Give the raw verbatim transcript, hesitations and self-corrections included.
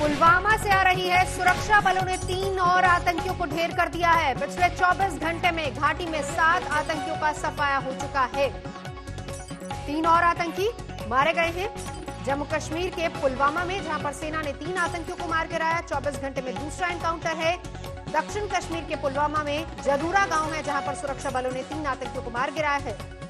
पुलवामा से आ रही है। सुरक्षा बलों ने तीन और आतंकियों को ढेर कर दिया है। पिछले चौबीस घंटे में घाटी में सात आतंकियों का सफाया हो चुका है। तीन और आतंकी मारे गए हैं जम्मू कश्मीर के पुलवामा में, जहां पर सेना ने तीन आतंकियों को मार गिराया। चौबीस घंटे में दूसरा एनकाउंटर है दक्षिण कश्मीर के पुलवामा में जदूरा गांव है, जहां पर सुरक्षा बलों ने तीन आतंकियों को मार गिराया है।